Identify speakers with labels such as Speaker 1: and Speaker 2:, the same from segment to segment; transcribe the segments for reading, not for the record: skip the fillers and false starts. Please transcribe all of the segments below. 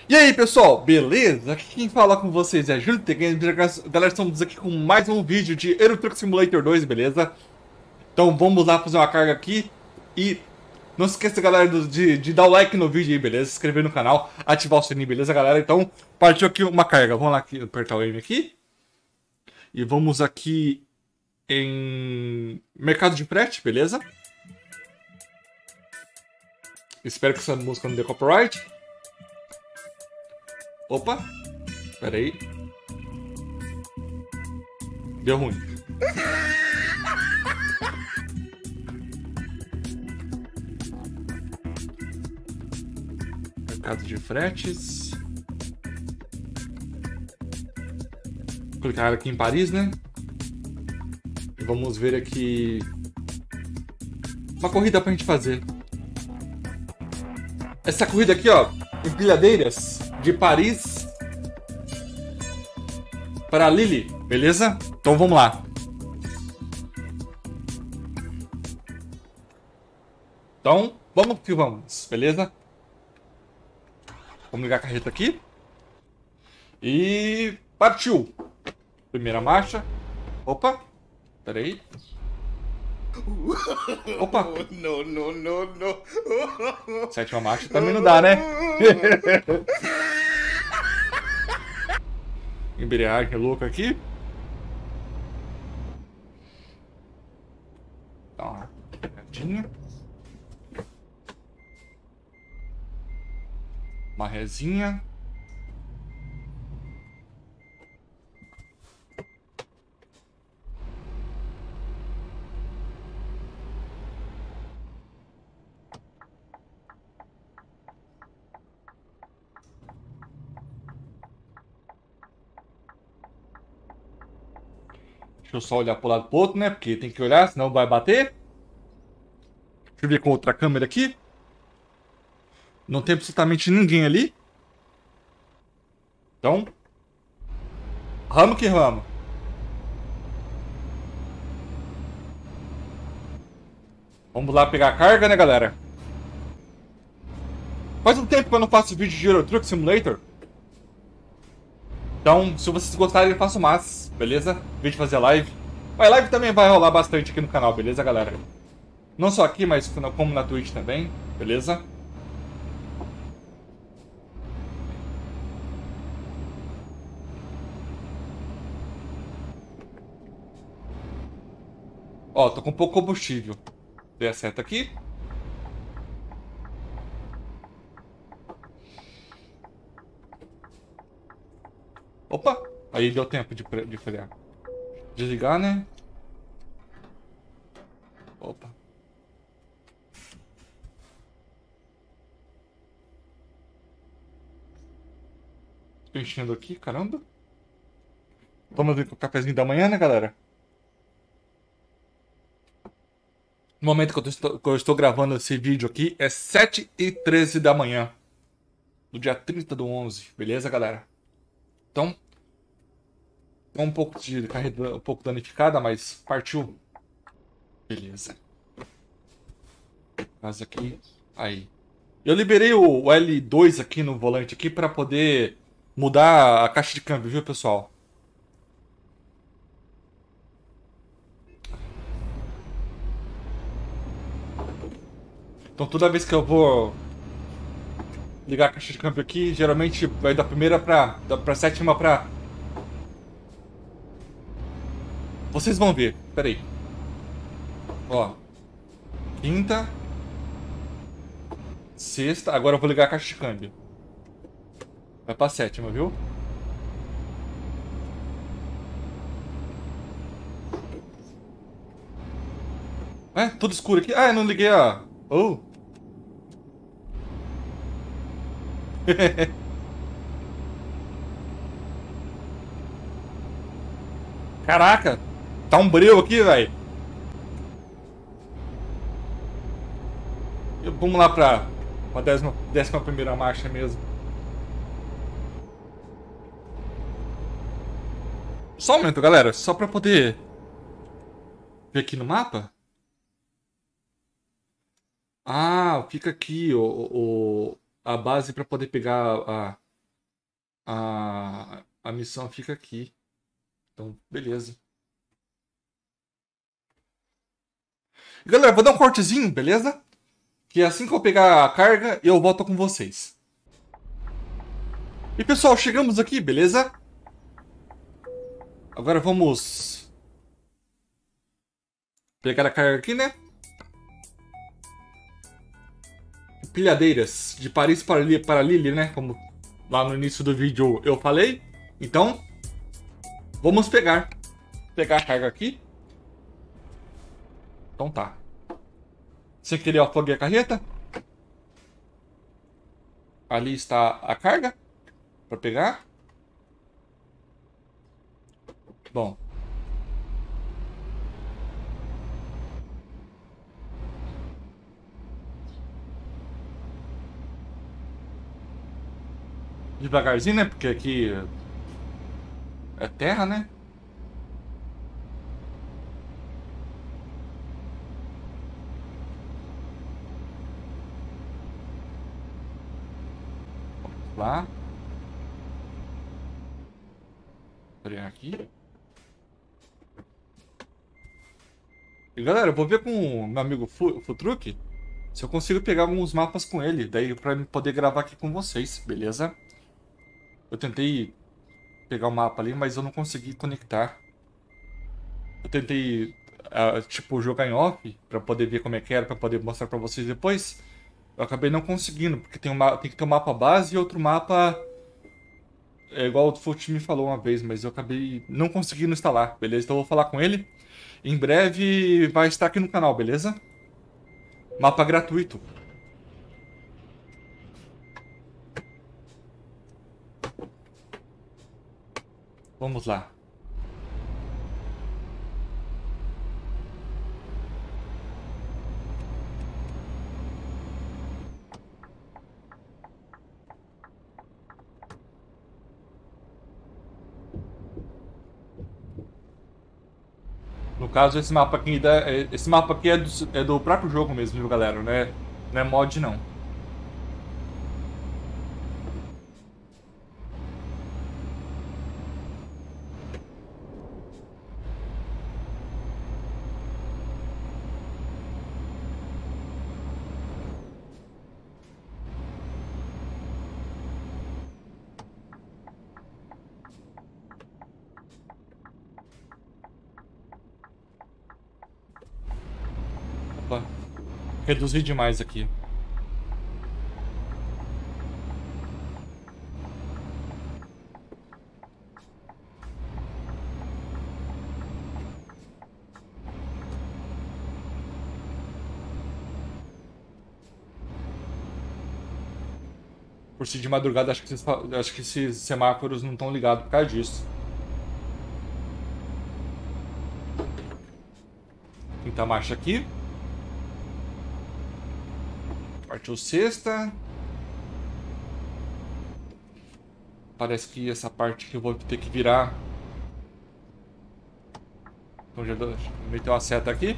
Speaker 1: E aí pessoal, beleza? Aqui quem fala com vocês é Júlio Games. Galera, estamos aqui com mais um vídeo de Euro Truck Simulator 2, beleza? Então vamos lá fazer uma carga aqui. E não se esqueça, galera, de dar o like no vídeo aí, beleza? Se inscrever no canal, ativar o sininho, beleza, galera? Então partiu aqui uma carga. Vamos lá aqui, apertar o M aqui. E vamos aqui em mercado de frete, beleza? Espero que essa música não dê copyright. Opa, pera aí. Deu ruim. Mercado de fretes. Vou clicar aqui em Paris, né? E vamos ver aqui uma corrida pra gente fazer. Essa corrida aqui, ó, empilhadeiras de Paris para Lille, beleza? Então vamos lá. Então, vamos que vamos, beleza? Vamos ligar a carreta aqui. E partiu. Primeira marcha. Opa, peraí. Opa. No. Sétima marcha também não dá, né? Embreagem louca aqui. Dá uma pegadinha. Uma resinha. Deixa eu só olhar pro lado pro outro, né? Porque tem que olhar, senão vai bater. Deixa eu ver com outra câmera aqui. Não tem absolutamente ninguém ali. Então, ramo que ramo. Vamos lá pegar a carga, né, galera? Faz um tempo que eu não faço vídeo de Euro Truck Simulator. Então, se vocês gostarem, eu faço mais, beleza? Em vez de fazer live. Mas live também vai rolar bastante aqui no canal, beleza, galera? Não só aqui, mas como na Twitch também, beleza? Ó, tô com pouco combustível. Dei a seta aqui. Opa! Aí deu tempo de frear. Desligar, né? Opa. Tô enchendo aqui, caramba. Vamos ver com o cafezinho da manhã, né, galera? No momento que eu estou gravando esse vídeo aqui, é 7h13 da manhã. Do dia 30/11, beleza, galera? Então, tá um pouco de carreira um pouco danificada, mas partiu. Beleza. Mas aqui, aí. Eu liberei o L2 aqui no volante aqui para poder mudar a caixa de câmbio, viu, pessoal? Então toda vez que eu vou ligar a caixa de câmbio aqui, geralmente vai da primeira pra sétima pra... Vocês vão ver, pera aí. Ó, quinta, sexta, agora eu vou ligar a caixa de câmbio. Vai pra sétima, viu? É, tudo escuro aqui. Ah, eu não liguei a... Oh. Caraca, tá um breu aqui, velho. Vamos lá pra uma décima primeira marcha mesmo. Só um momento, galera, só pra poder ver aqui no mapa. Ah, fica aqui a base pra poder pegar a... a missão fica aqui. Então, beleza. Galera, vou dar um cortezinho, beleza? Que assim que eu pegar a carga, eu volto com vocês. E pessoal, chegamos aqui, beleza? Agora vamos pegar a carga aqui, né? Pilhadeiras de Paris para Lille, né? Como lá no início do vídeo eu falei. Então, vamos pegar a carga aqui. Então tá. Sem querer eu afoguei a carreta. Ali está a carga para pegar. Bom. Devagarzinho, né? Porque aqui é terra, né? Vamos lá. Frear aqui. E galera, eu vou ver com o meu amigo Futruque se eu consigo pegar alguns mapas com ele. Daí pra poder gravar aqui com vocês, beleza? Eu tentei pegar o mapa ali, mas eu não consegui conectar. Eu tentei, tipo, jogar em off pra poder ver como é que era, pra poder mostrar pra vocês depois. Eu acabei não conseguindo, porque tem que ter um mapa base e outro mapa... É igual o Fut me falou uma vez, mas eu acabei não conseguindo instalar, beleza? Então eu vou falar com ele. Em breve vai estar aqui no canal, beleza? Mapa gratuito. Vamos lá. No caso, esse mapa aqui é do próprio jogo mesmo, viu, galera? Não é mod, não. Opa. Reduzi demais aqui. Por ser de madrugada, acho que esses semáforos não estão ligados por causa disso. Quinta marcha aqui. Partiu sexta. Parece que essa parte que eu vou ter que virar. Então já meteu uma seta aqui.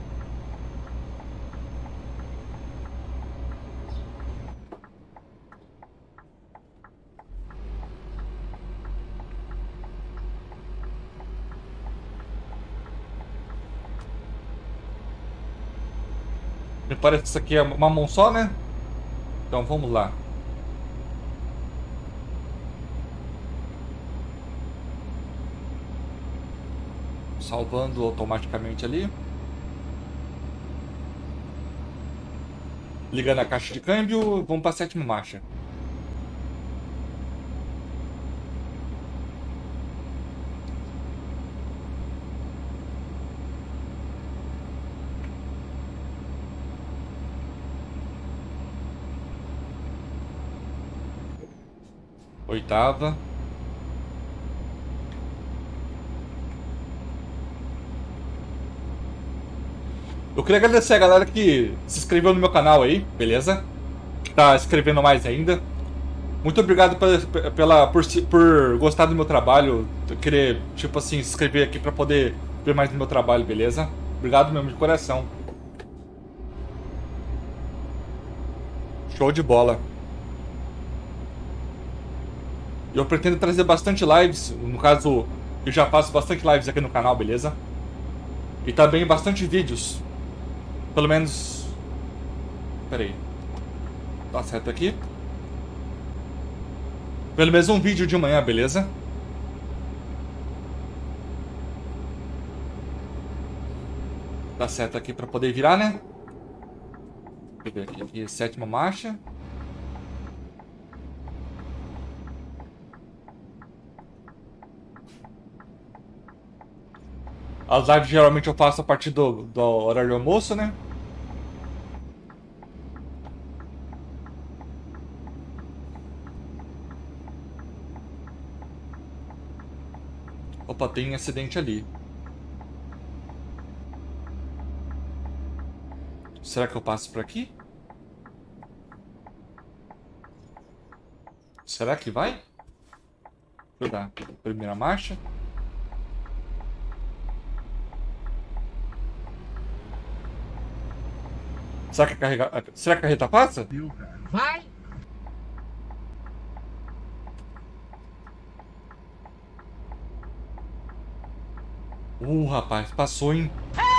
Speaker 1: Me parece que isso aqui é uma mão só, né? Então vamos lá. Salvando automaticamente ali. Ligando a caixa de câmbio, vamos para a sétima marcha. Oitava. Eu queria agradecer a galera que se inscreveu no meu canal aí, beleza? Que tá se inscrevendo mais ainda. Muito obrigado por gostar do meu trabalho, querer, tipo assim, se inscrever aqui pra poder ver mais do meu trabalho, beleza? Obrigado mesmo, de coração. Show de bola. Eu pretendo trazer bastante lives. No caso, eu já faço bastante lives aqui no canal, beleza? E também bastante vídeos. Pelo menos... Pera aí. Tá certo aqui. Pelo menos um vídeo de manhã, beleza? Tá certo aqui pra poder virar, né? Deixa eu ver aqui. Sétima marcha. As lives geralmente eu faço a partir do horário do almoço, né? Opa, tem um acidente ali. Será que eu passo por aqui? Será que vai? Deixa eu dar primeira marcha. Será que será que a carreta passa?
Speaker 2: Vai!
Speaker 1: Rapaz, passou, hein?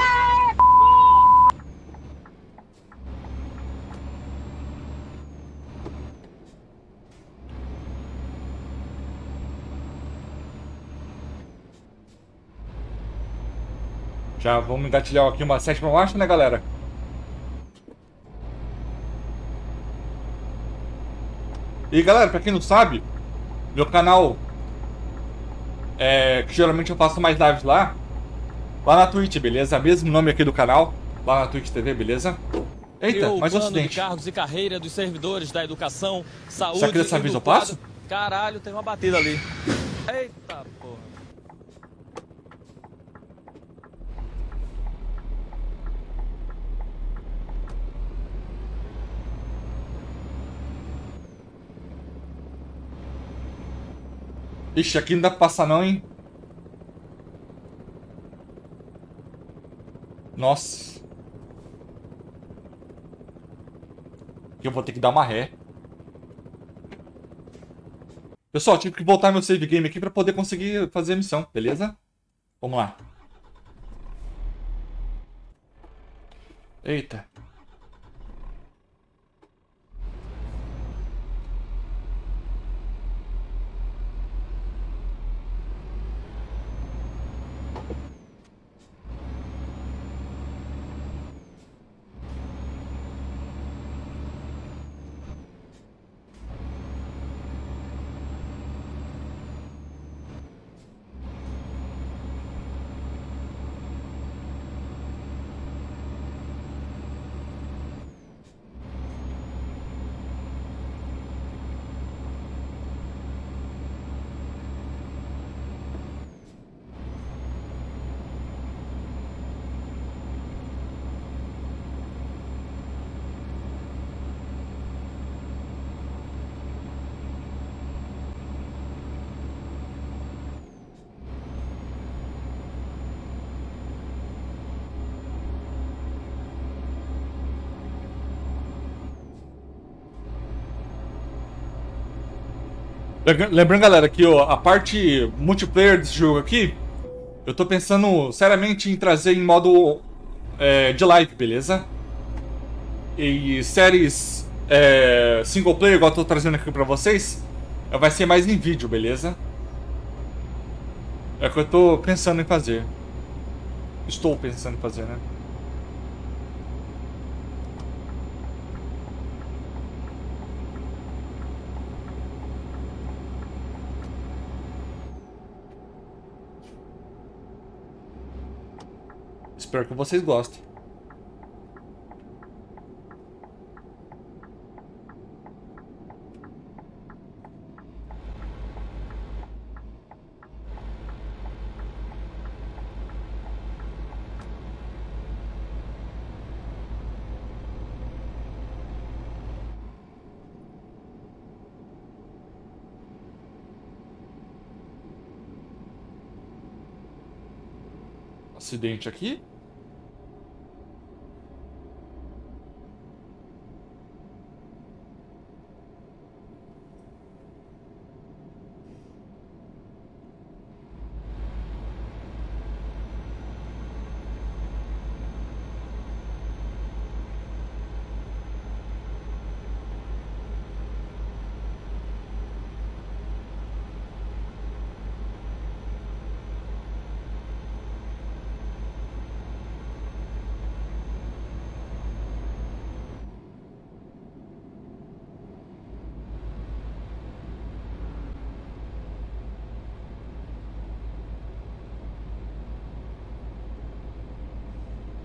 Speaker 1: Já vamos engatilhar aqui uma sétima marcha, né, galera? E galera, pra quem não sabe, meu canal, que geralmente eu faço mais lives lá na Twitch, beleza? Mesmo nome aqui do canal, lá na Twitch TV, beleza? Eita, mais um
Speaker 3: plano de
Speaker 1: acidente.
Speaker 3: cargos e carreira dos servidores da educação, saúde.
Speaker 1: Será que dessa vez eu
Speaker 3: educado.
Speaker 1: passo?
Speaker 3: Caralho, tem uma batida ali. Eita porra.
Speaker 1: Ixi, aqui não dá pra passar não, hein? Nossa. Aqui eu vou ter que dar uma ré. Pessoal, tive que voltar meu save game aqui pra poder conseguir fazer a missão, beleza? Vamos lá. Eita. Lembrando, galera, que ó, a parte multiplayer desse jogo aqui, eu tô pensando seriamente em trazer em modo de live, beleza? E séries single player, igual eu tô trazendo aqui pra vocês, vai ser mais em vídeo, beleza? É o que eu tô pensando em fazer. Estou pensando em fazer, né? Espero que vocês gostem. Acidente aqui.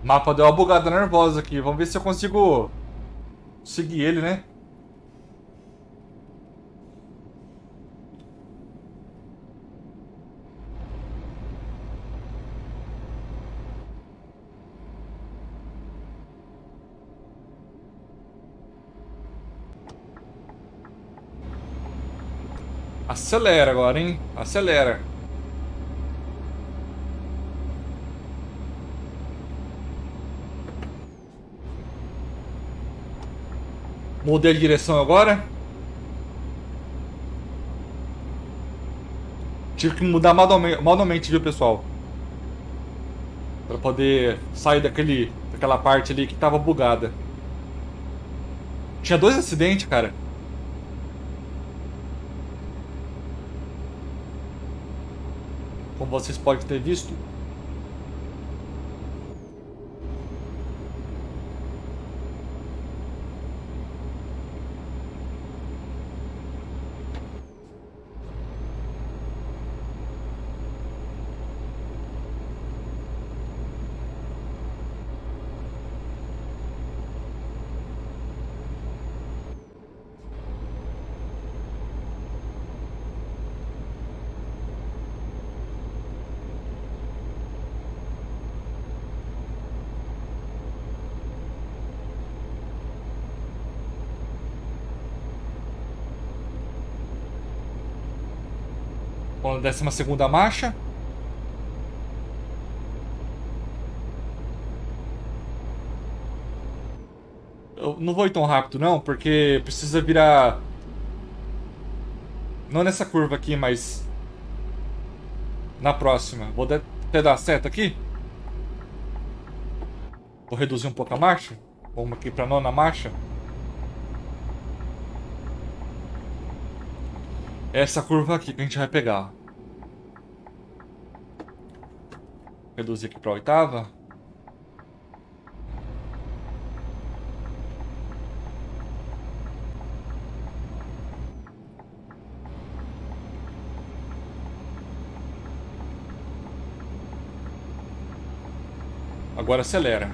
Speaker 1: O mapa deu uma bugada nervosa aqui. Vamos ver se eu consigo seguir ele, né? Acelera agora, hein? Acelera. Mudei de direção agora. Tive que mudar manualmente, viu, pessoal? Pra poder sair daquela parte ali que tava bugada. Tinha 2 acidentes, cara. Como vocês podem ter visto. Com a 12ª marcha. Eu não vou ir tão rápido não, porque precisa virar... Não nessa curva aqui, mas... Na próxima. Vou até dar seta aqui. Vou reduzir um pouco a marcha. Vamos aqui pra 9ª marcha. Essa curva aqui que a gente vai pegar. Reduzir aqui pra 8ª. Agora acelera.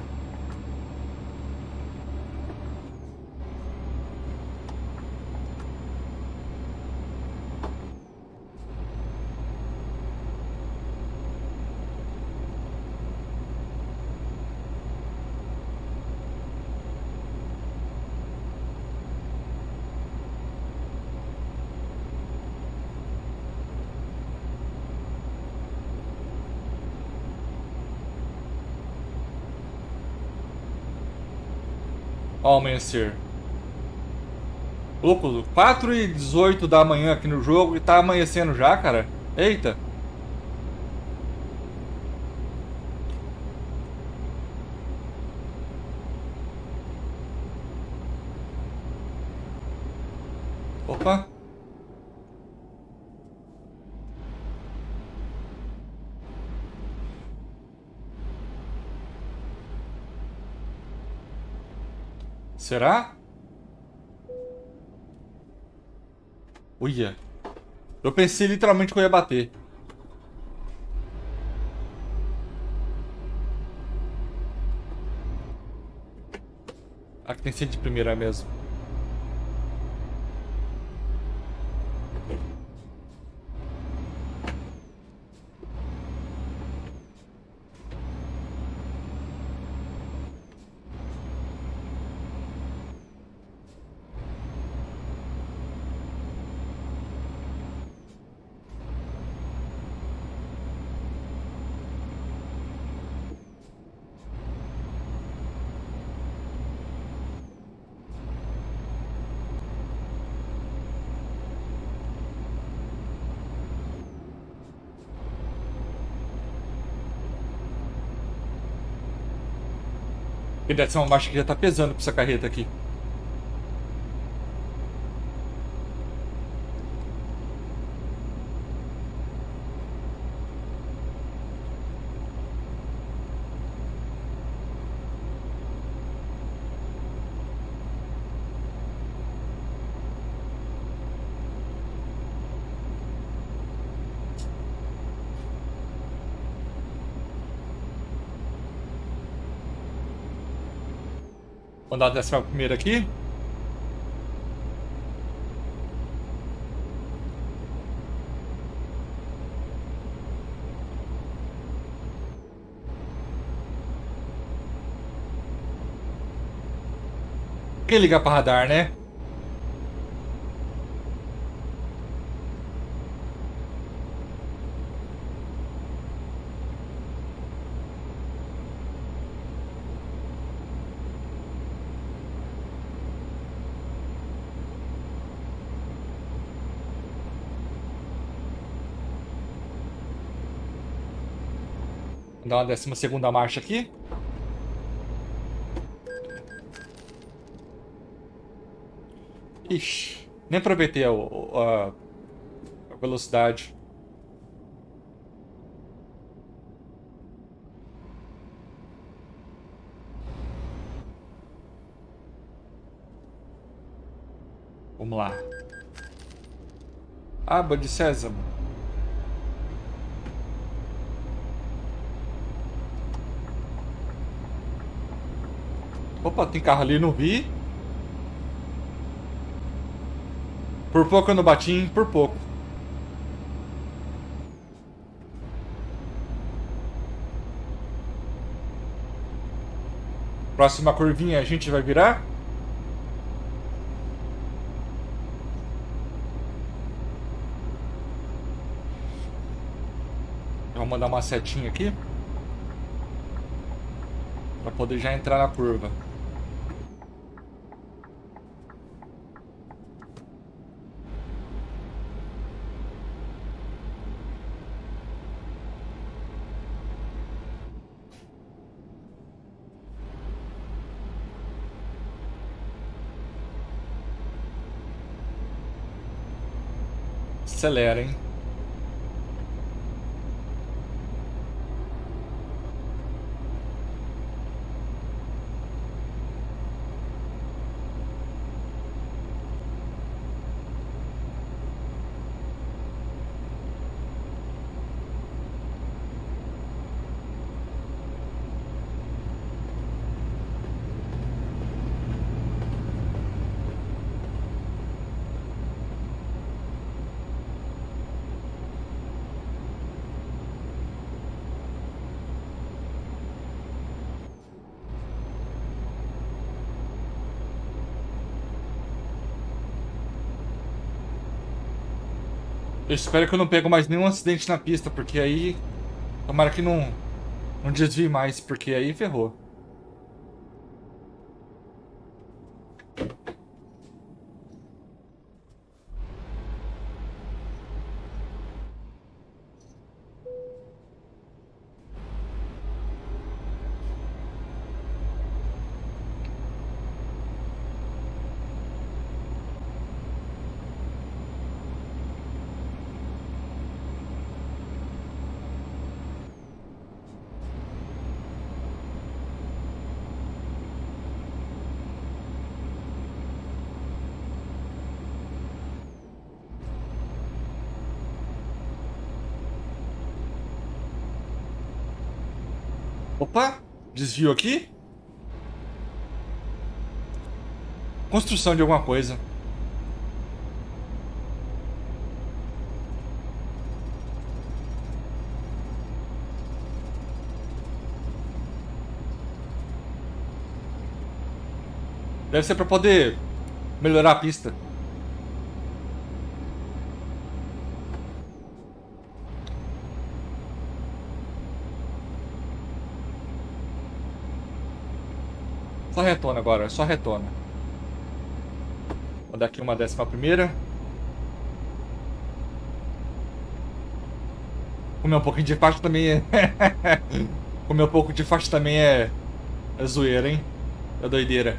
Speaker 1: Ó, o amanhecer. Louco, 4h18 da manhã aqui no jogo e tá amanhecendo já, cara. Eita. Opa. Será? Uia. Eu pensei literalmente que eu ia bater. Aqui tem sido de primeira mesmo. E deve ser uma marcha que já tá pesando pra essa carreta aqui. Vamos dar a 11ª aqui. Quem liga para radar, né? Vou dar uma 12ª marcha aqui. Ixi, nem aproveitei a velocidade. Vamos lá. Aba de sésamo. Opa, tem carro ali, não vi. Por pouco eu não bati, hein? Por pouco. Próxima curvinha a gente vai virar. Eu vou mandar uma setinha aqui. Pra poder já entrar na curva. Acelera, hein? Eu espero que eu não pego mais nenhum acidente na pista, porque aí... Tomara que não desvie mais, porque aí ferrou. Opa, desvio aqui. Construção de alguma coisa. Deve ser para poder melhorar a pista. Só retona agora, só retona. Vou dar aqui uma 11ª. Comer um pouquinho de faixa também é... Comer um pouco de faixa também é zoeira, hein? É doideira.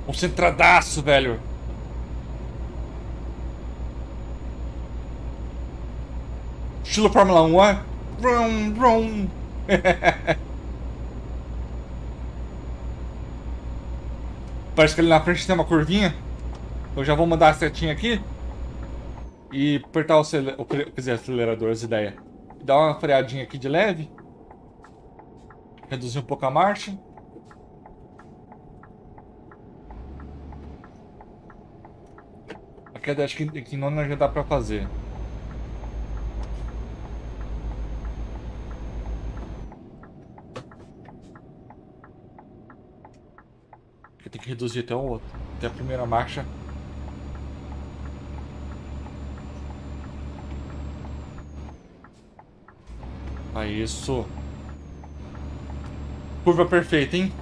Speaker 1: Concentradaço, velho. Estilo Fórmula 1, ó. Brum, brum. Parece que ali na frente tem uma curvinha. Eu já vou mandar a setinha aqui. E apertar quer dizer, acelerador, as ideias. Dar uma freadinha aqui de leve. Reduzir um pouco a marcha. A queda acho que não já dá pra fazer. Porque tem que reduzir até o outro. Até a primeira marcha. Aí, isso. Curva perfeita, hein?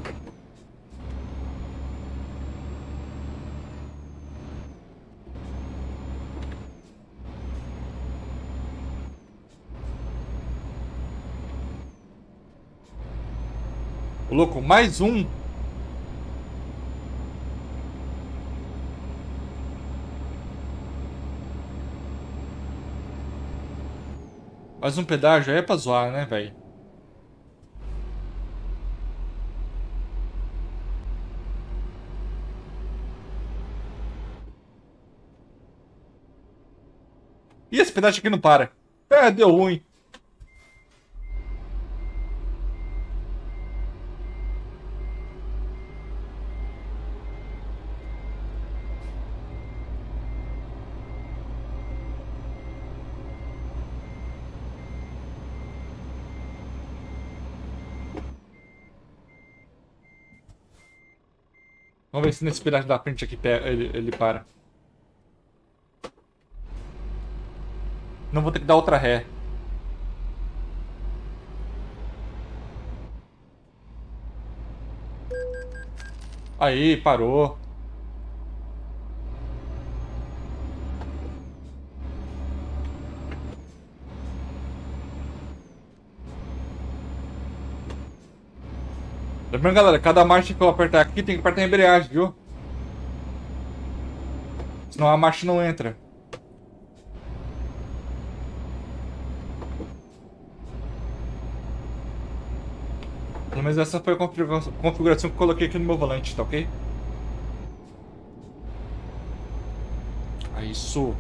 Speaker 1: Ô, louco, mais um. Mais um pedágio aí é pra zoar, né, velho? E esse pedágio aqui não para. É, deu ruim. Vamos ver se nesse pedaço da frente aqui ele para. Não vou ter que dar outra ré. Aí, parou. Lembrando, galera, cada marcha que eu apertar aqui tem que apertar a embreagem, viu? Senão a marcha não entra. Pelo menos essa foi a configuração que eu coloquei aqui no meu volante, tá ok? Aí, isso.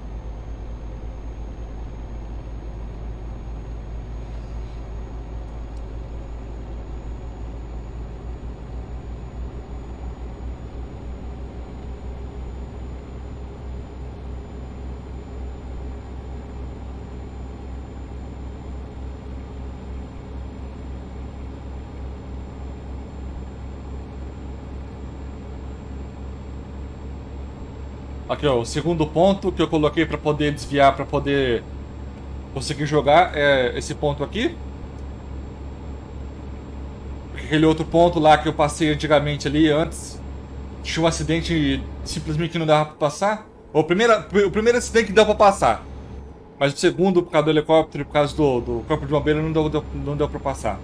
Speaker 1: Aqui, ó, o segundo ponto que eu coloquei pra poder desviar, pra poder conseguir jogar é esse ponto aqui. Aquele outro ponto lá que eu passei antigamente ali, antes. Tinha um acidente e simplesmente não dava pra passar. O primeiro acidente que deu pra passar. Mas o segundo, por causa do helicóptero e por causa do corpo de bombeiro, não deu pra passar.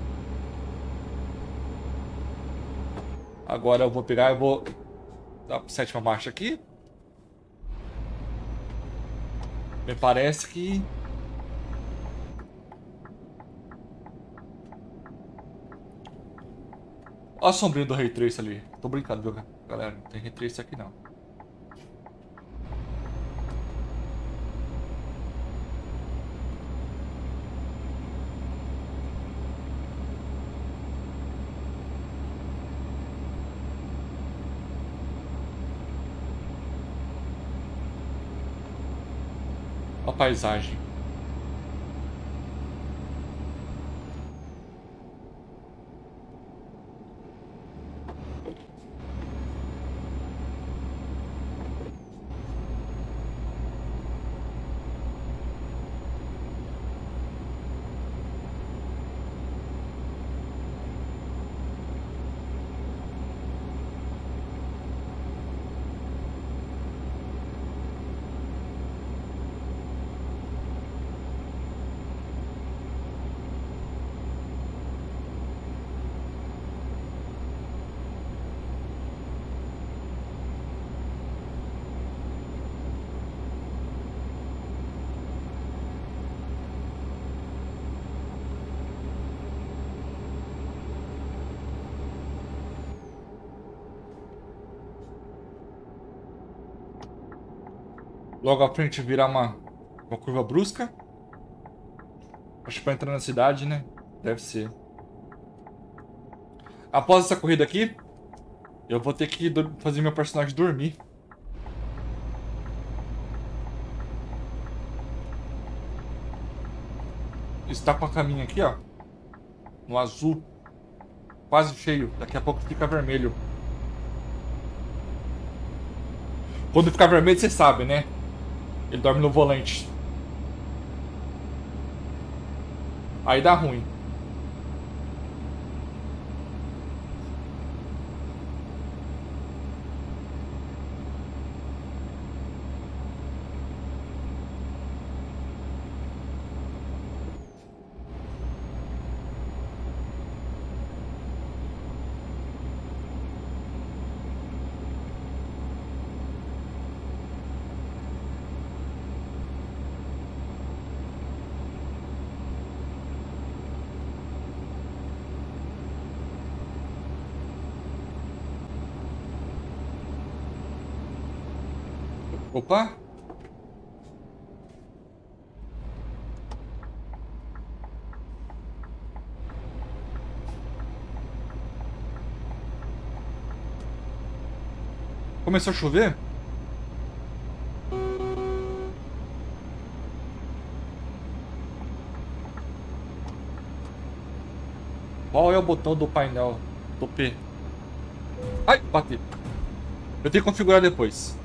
Speaker 1: Agora eu vou pegar e vou dar a sétima marcha aqui. Me parece que... Olha a sombrinha do Ray Trace ali. Tô brincando, viu, galera? Não tem Ray Trace aqui não. Olha a paisagem. logo à frente virar uma curva brusca. Acho que pra entrar na cidade, né? Deve ser. Após essa corrida aqui, eu vou ter que fazer meu personagem dormir. Está com a caminha aqui, ó. No azul. Quase cheio. Daqui a pouco fica vermelho. Quando ficar vermelho, você sabe, né? Ele dorme no volante. Aí dá ruim. Opa! Começou a chover? Qual é o botão do painel do P? Ai, bati. Eu tenho que configurar depois.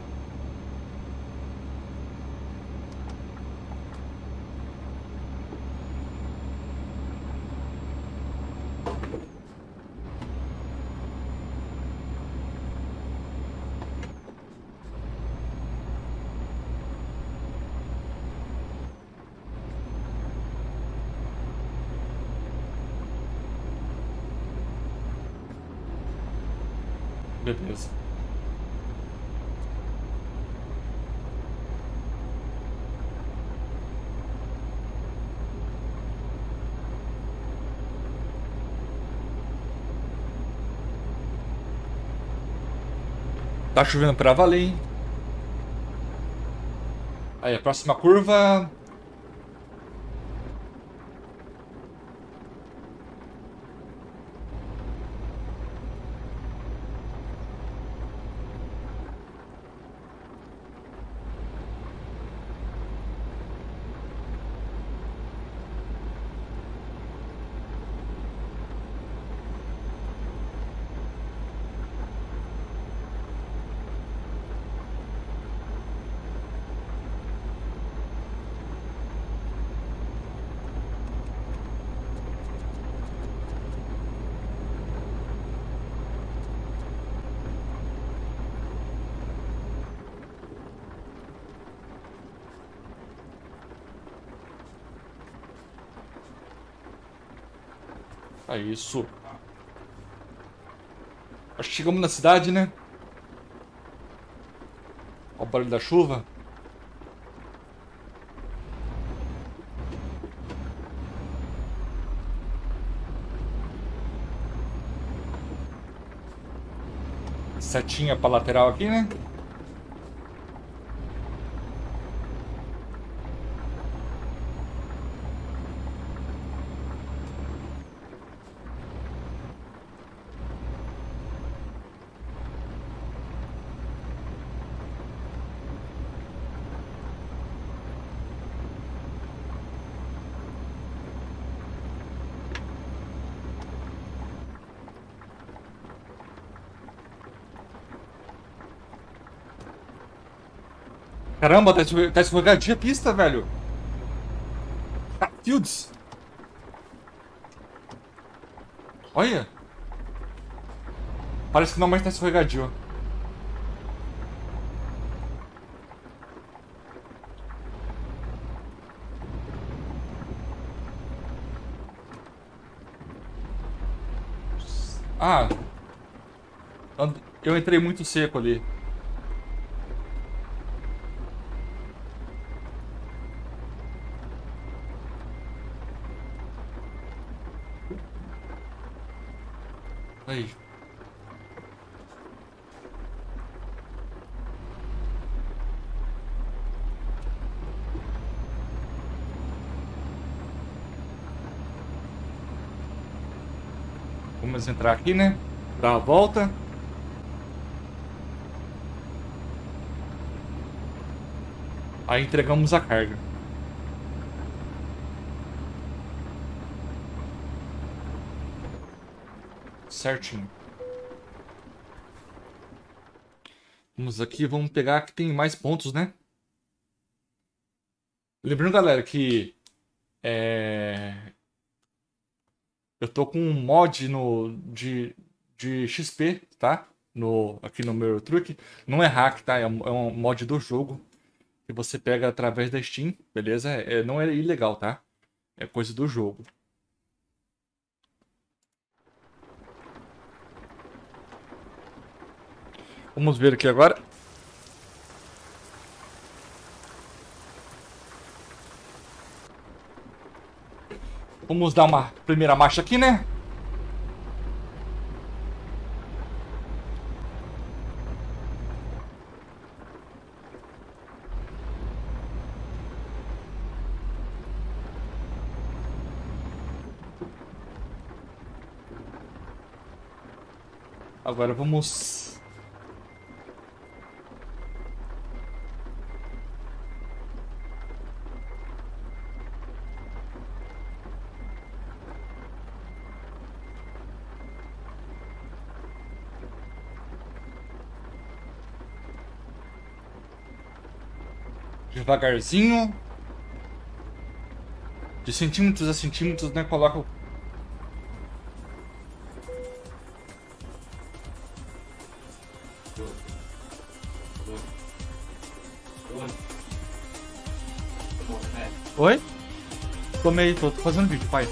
Speaker 1: Beleza. Tá chovendo pra valer, hein? Aí, a próxima curva. É isso. Acho que chegamos na cidade, né? Olha o barulho da chuva. Setinha pra lateral aqui, né? Caramba, tá escorregadia a pista, velho. Ah, Fields. Olha. Parece que não mais tá escorregadio. Ah. Eu entrei muito seco ali. Aí. Vamos entrar aqui, né? Dar uma volta. Aí entregamos a carga. Certinho. Vamos aqui, vamos pegar que tem mais pontos, né? Lembrando, galera, que eu tô com um mod de XP, tá? Aqui no meu truque. Não é hack, tá? É um mod do jogo que você pega através da Steam, beleza? Não é ilegal, tá? É coisa do jogo. Vamos ver aqui agora. Vamos dar uma primeira marcha aqui, né? Agora vamos... devagarzinho. De centímetros a centímetros, né? Coloca... Oi? Tomei, tô fazendo vídeo, pai.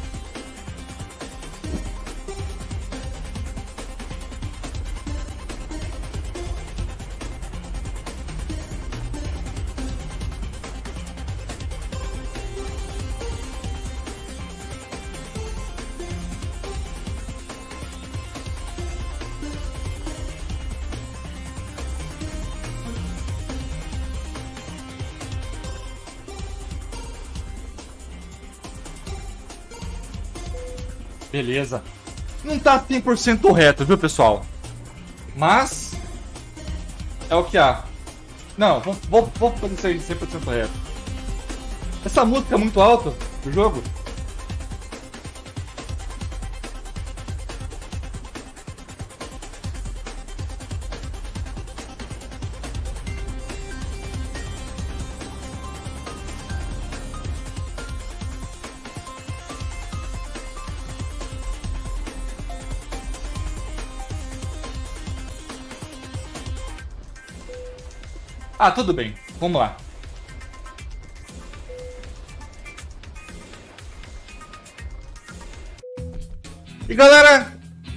Speaker 1: Beleza. Não tá 100% reto, viu, pessoal? Mas... é o que há. Não, vou fazer isso aí 100% reto. Essa música é muito alta do jogo. Ah, tudo bem. Vamos lá. E galera...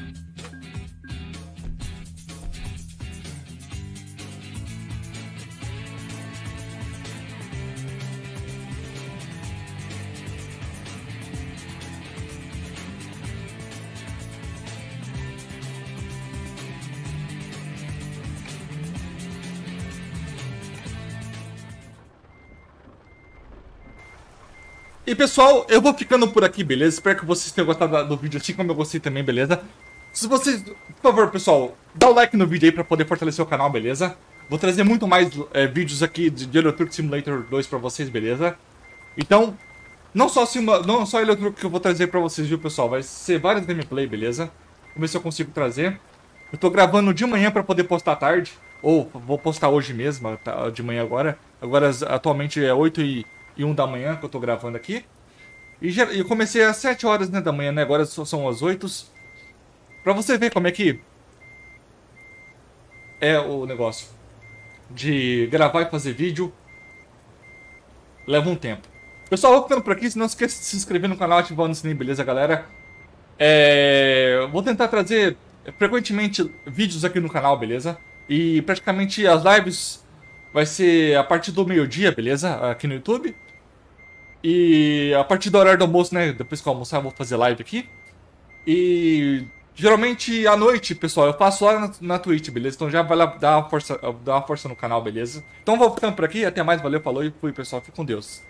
Speaker 1: E pessoal, eu vou ficando por aqui, beleza? Espero que vocês tenham gostado do vídeo, assim como eu gostei também, beleza? Se vocês, por favor, pessoal, dá o like no vídeo aí pra poder fortalecer o canal, beleza? Vou trazer muito mais vídeos aqui de Euro Truck Simulator 2 pra vocês, beleza? Então, não só Euro Truck que eu vou trazer pra vocês, viu, pessoal? Vai ser vários gameplay, beleza? Vamos ver se eu consigo trazer. Eu tô gravando de manhã pra poder postar à tarde. Ou vou postar hoje mesmo, de manhã agora. Agora, atualmente é 8h01 da manhã que eu tô gravando aqui. E eu comecei às 7 horas, né, da manhã, né? Agora são as 8. Pra você ver como é que é o negócio de gravar e fazer vídeo. Leva um tempo. Pessoal, vou ficando por aqui. Não esqueça de se inscrever no canal, ativando o sininho, beleza, galera? Vou tentar trazer frequentemente vídeos aqui no canal, beleza? E praticamente as lives vai ser a partir do meio-dia, beleza? Aqui no YouTube. E a partir do horário do almoço, né? Depois que eu almoçar, eu vou fazer live aqui. E geralmente à noite, pessoal, eu faço lá na Twitch, beleza? Então já vai lá dar uma força no canal, beleza? Então vou ficando por aqui. Até mais, valeu, falou e fui, pessoal. Fique com Deus.